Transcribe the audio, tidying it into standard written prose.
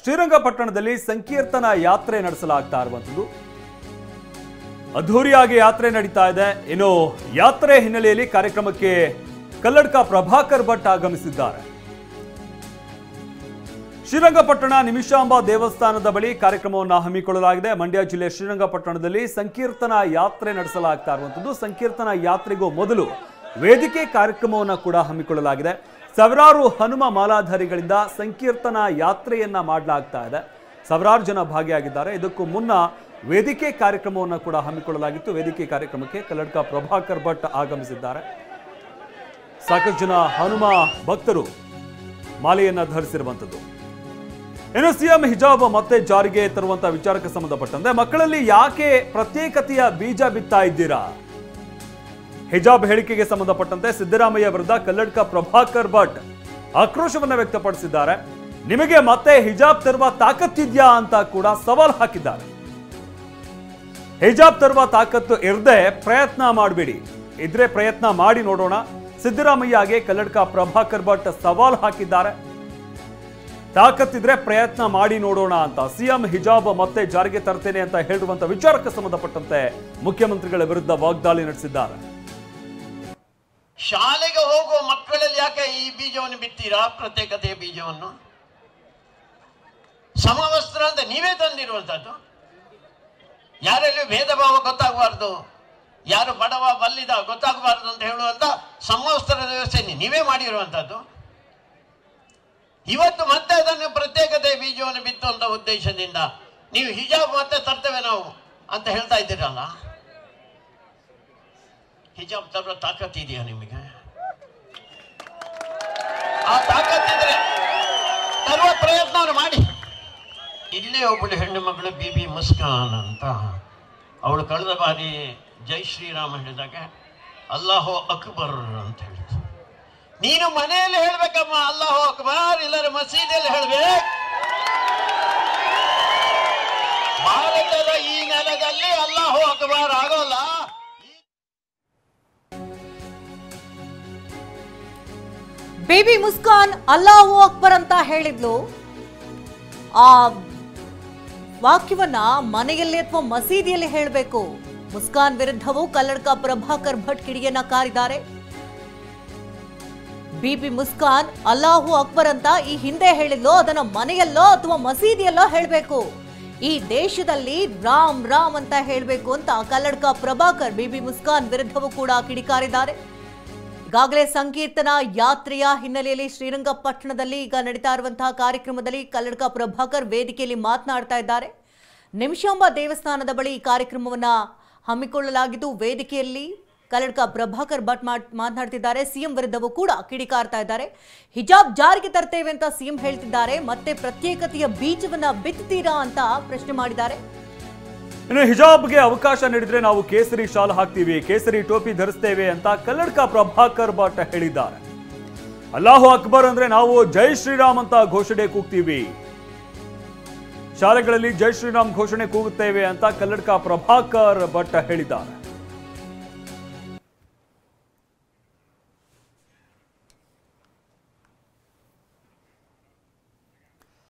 ಶ್ರೀರಂಗಪಟ್ಟಣದಲ್ಲಿ ಸಂಕೀರ್ತನಾ ಯಾತ್ರೆ ನಡೆಸಲಾಗ್ತಾ ಇರುವಂತದ್ದು ಅದ್ಧೂರಿಯಾಗಿ ಯಾತ್ರೆ ನಡೀತಾ ಇದೆ. ಇನ್ನು ಯಾತ್ರೆ ಹಿನ್ನೆಲೆಯಲ್ಲಿ ಕಾರ್ಯಕ್ರಮಕ್ಕೆ ಕಲ್ಲಡ್ಕ ಪ್ರಭಾಕರ್ ಭಟ್ ಆಗಮಿಸಿದ್ದಾರೆ. ಶ್ರೀರಂಗಪಟ್ಟಣ ನಿಮಿಷಾಂಬ ದೇವಸ್ಥಾನದ ಬಳಿ ಕಾರ್ಯಕ್ರಮವನ್ನು ಹಮ್ಮಿಕೊಳ್ಳಲಾಗಿದೆ. ಮಂಡ್ಯ ಜಿಲ್ಲೆ ಶ್ರೀರಂಗಪಟ್ಟಣದಲ್ಲಿ ಸಂಕೀರ್ತನಾ ಯಾತ್ರೆ ನಡೆಸಲಾಗ್ತಾ ಇರುವಂತದ್ದು. ಸಂಕೀರ್ತನಾ ಯಾತ್ರೆಗೂ ಮೊದಲು ವೇದಿಕೆ ಕಾರ್ಯಕ್ರಮವನ್ನು ಕೂಡ ಹಮ್ಮಿಕೊಳ್ಳಲಾಗಿದೆ. ಸಾವಿರಾರು ಹನುಮ ಮಾಲಾಧಾರಿಗಳಿಂದ ಸಂಕೀರ್ತನಾ ಯಾತ್ರೆಯನ್ನ ಮಾಡಲಾಗ್ತಾ ಇದೆ. ಸಾವಿರಾರು ಜನ ಭಾಗಿಯಾಗಿದ್ದಾರೆ. ಇದಕ್ಕೂ ಮುನ್ನ ವೇದಿಕೆ ಕಾರ್ಯಕ್ರಮವನ್ನು ಕೂಡ ಹಮ್ಮಿಕೊಳ್ಳಲಾಗಿತ್ತು. ವೇದಿಕೆ ಕಾರ್ಯಕ್ರಮಕ್ಕೆ ಕಲ್ಲಡ್ಕ ಪ್ರಭಾಕರ್ ಭಟ್ ಆಗಮಿಸಿದ್ದಾರೆ. ಸಾಕಷ್ಟು ಜನ ಹನುಮ ಭಕ್ತರು ಮಾಲೆಯನ್ನ ಧರಿಸಿರುವಂತದ್ದು. ಇನ್ನು ಸಿಎಂ ಹಿಜಾಬ್ ಮತ್ತೆ ಜಾರಿಗೆ ತರುವಂತಹ ವಿಚಾರಕ್ಕೆ ಸಂಬಂಧಪಟ್ಟಂತೆ ಮಕ್ಕಳಲ್ಲಿ ಯಾಕೆ ಪ್ರತ್ಯೇಕತೆಯ ಬೀಜ ಬಿತ್ತಾ ಇದ್ದೀರಾ? ಹಿಜಾಬ್ ಹೇಳಿಕೆಗೆ ಸಂಬಂಧಪಟ್ಟಂತೆ ಸಿದ್ದರಾಮಯ್ಯ ವಿರುದ್ಧ ಕಲ್ಲಡ್ಕ ಪ್ರಭಾಕರ್ ಭಟ್ ಆಕ್ರೋಶವನ್ನ ವ್ಯಕ್ತಪಡಿಸಿದ್ದಾರೆ. ನಿಮಗೆ ಮತ್ತೆ ಹಿಜಾಬ್ ತರುವ ತಾಕತ್ತಿದ್ಯಾ ಅಂತ ಕೂಡ ಸವಾಲ್ ಹಾಕಿದ್ದಾರೆ. ಹಿಜಾಬ್ ತರುವ ತಾಕತ್ತು ಇರದೆ ಪ್ರಯತ್ನ ಮಾಡಬೇಡಿ, ಇದ್ರೆ ಪ್ರಯತ್ನ ಮಾಡಿ ನೋಡೋಣ. ಸಿದ್ದರಾಮಯ್ಯಗೆ ಕಲ್ಲಡ್ಕ ಪ್ರಭಾಕರ್ ಭಟ್ ಸವಾಲ್ ಹಾಕಿದ್ದಾರೆ. ತಾಕತ್ತಿದ್ರೆ ಪ್ರಯತ್ನ ಮಾಡಿ ನೋಡೋಣ ಅಂತ. ಸಿಎಂ ಹಿಜಾಬ್ ಮತ್ತೆ ಜಾರಿಗೆ ತರ್ತೇನೆ ಅಂತ ಹೇಳಿರುವಂತಹ ವಿಚಾರಕ್ಕೆ ಸಂಬಂಧಪಟ್ಟಂತೆ ಮುಖ್ಯಮಂತ್ರಿಗಳ ವಿರುದ್ಧ ವಾಗ್ದಾಳಿ ನಡೆಸಿದ್ದಾರೆ. ಶಾಲೆಗೆ ಹೋಗುವ ಮಕ್ಕಳಲ್ಲಿ ಯಾಕೆ ಈ ಬೀಜವನ್ನು ಬಿತ್ತೀರಾ? ಪ್ರತ್ಯೇಕತೆಯ ಬೀಜವನ್ನು ಸಮವಸ್ತ್ರ ಅಂತ ನೀವೇ ತಂದಿರುವಂತದ್ದು. ಯಾರಲ್ಲಿ ಭೇದ ಭಾವ ಗೊತ್ತಾಗಬಾರ್ದು, ಯಾರು ಬಡವ ಬಲ್ಲಿದ ಗೊತ್ತಾಗಬಾರ್ದು ಅಂತ ಹೇಳುವಂತ ಸಮವಸ್ತ್ರದ ವ್ಯವಸ್ಥೆ ನೀವೇ ಮಾಡಿರುವಂತದ್ದು. ಇವತ್ತು ಮತ್ತೆ ಅದನ್ನು ಪ್ರತ್ಯೇಕತೆಯ ಬೀಜವನ್ನು ಬಿತ್ತುವಂತ ಉದ್ದೇಶದಿಂದ ನೀವು ಹಿಜಾಬ್ ಮತ್ತೆ ತರ್ತೇವೆ ನಾವು ಅಂತ ಹೇಳ್ತಾ ಇದ್ದೀರಲ್ಲ. ಹಿಜಾಬ್ ತರುವ ತಾಕತ್ತಿದೆಯಾ ನಿಮಗೆ? ಆ ತಾಕತ್ತಿದ್ರೆ ತರುವ ಪ್ರಯತ್ನವನ್ನು ಮಾಡಿ. ಇಲ್ಲೇ ಒಬ್ಬಳು ಹೆಣ್ಣು ಮಗಳು ಬಿಬಿ ಮುಸ್ಕಾನ್ ಅಂತ, ಅವಳು ಕಳೆದ ಬಾರಿ ಜೈ ಶ್ರೀರಾಮ್ ಹೇಳಿದಾಗ ಅಲ್ಲಾಹು ಅಕ್ಬರ್ ಅಂತ ಹೇಳಿದ್ರು. ನೀನು ಮನೆಯಲ್ಲಿ ಹೇಳ್ಬೇಕಮ್ಮ ಅಲ್ಲಾಹು ಅಕ್ಬರ್, ಇಲ್ಲರ ಮಸೀದಿಯಲ್ಲಿ ಹೇಳ್ಬೇಕು. ಭಾರತದ ಈ ನೆಲದಲ್ಲಿ ಅಲ್ಲಾಹು ಅಕ್ಬರ್ ಆಗೋಲ್ಲ. ಬೇಬಿ ಮುಸ್ಕಾನ್ ಅಲ್ಲಾಹು ಅಕ್ಬರ್ ಅಂತ ಹೇಳಿದ್ಲು. ಆ ವಾಕ್ಯವನ್ನ ಮನೆಯಲ್ಲಿ ಅಥವಾ ಮಸೀದಿಯಲ್ಲಿ ಹೇಳಬೇಕು. ಮುಸ್ಕಾನ್ ವಿರುದ್ಧವೂ ಕಲ್ಲಡ್ಕ ಪ್ರಭಾಕರ್ ಭಟ್ ಕಿಡಿಯನ್ನ ಕಾರಿದ್ದಾರೆ. ಬಿಬಿ ಮುಸ್ಕಾನ್ ಅಲ್ಲಾಹು ಅಕ್ಬರ್ ಅಂತ ಈ ಹಿಂದೆ ಹೇಳಿದ್ಲು, ಅದನ್ನ ಮನೆಯಲ್ಲೋ ಅಥವಾ ಮಸೀದಿಯಲ್ಲೋ ಹೇಳಬೇಕು. ಈ ದೇಶದಲ್ಲಿ ರಾಮ್ ರಾಮ್ ಅಂತ ಹೇಳಬೇಕು ಅಂತ ಕಲ್ಲಡ್ಕ ಪ್ರಭಾಕರ್ ಬಿಬಿ ಮುಸ್ಕಾನ್ ವಿರುದ್ಧವೂ ಕೂಡ ಕಿಡಿಕಾರಿದ್ದಾರೆ. ಈಗಾಗಲೇ ಸಂಕೀರ್ತನಾ ಯಾತ್ರೆಯ ಹಿನ್ನೆಲೆಯಲ್ಲಿ ಶ್ರೀರಂಗಪಟ್ಟಣದಲ್ಲಿ ಈಗ ನಡೀತಾ ಇರುವಂತಹ ಕಾರ್ಯಕ್ರಮದಲ್ಲಿ ಕಲ್ಲಡ್ಕ ಪ್ರಭಾಕರ್ ವೇದಿಕೆಯಲ್ಲಿ ಮಾತನಾಡ್ತಾ ಇದ್ದಾರೆ. ನಿಮಿಷಾಂಬ ದೇವಸ್ಥಾನದ ಬಳಿ ಈ ಕಾರ್ಯಕ್ರಮವನ್ನ ಹಮ್ಮಿಕೊಳ್ಳಲಾಗಿದ್ದು, ವೇದಿಕೆಯಲ್ಲಿ ಕಲ್ಲಡ್ಕ ಪ್ರಭಾಕರ್ ಭಟ್ ಮಾತನಾಡ್ತಿದ್ದಾರೆ. ಸಿಎಂ ವಿರುದ್ಧವೂ ಕೂಡ ಕಿಡಿಕಾರ್ತಾ ಇದ್ದಾರೆ. ಹಿಜಾಬ್ ಜಾರಿಗೆ ತರ್ತೇವೆ ಅಂತ ಸಿಎಂ ಹೇಳ್ತಿದ್ದಾರೆ. ಮತ್ತೆ ಪ್ರತ್ಯೇಕತೆಯ ಬೀಜವನ್ನ ಬಿತ್ತೀರಾ ಅಂತ ಪ್ರಶ್ನೆ ಮಾಡಿದ್ದಾರೆ. ಇನ್ನು ಹಿಜಾಬ್ಗೆ ಅವಕಾಶ ನೀಡಿದ್ರೆ ನಾವು ಕೇಸರಿ ಶಾಲ್ ಹಾಕ್ತೀವಿ, ಕೇಸರಿ ಟೋಪಿ ಧರಿಸ್ತೇವೆ ಅಂತ ಕಲ್ಲಡ್ಕ ಪ್ರಭಾಕರ್ ಭಟ್ ಹೇಳಿದ್ದಾರೆ. ಅಲ್ಲಾಹು ಅಕ್ಬರ್ ಅಂದ್ರೆ ನಾವು ಜೈ ಶ್ರೀರಾಮ್ ಅಂತ ಘೋಷಣೆ ಕೂಗ್ತೀವಿ, ಶಾಲೆಗಳಲ್ಲಿ ಜೈ ಶ್ರೀರಾಮ್ ಘೋಷಣೆ ಕೂಗುತ್ತೇವೆ ಅಂತ ಕಲ್ಲಡ್ಕ ಪ್ರಭಾಕರ್ ಭಟ್ ಹೇಳಿದ್ದಾರೆ.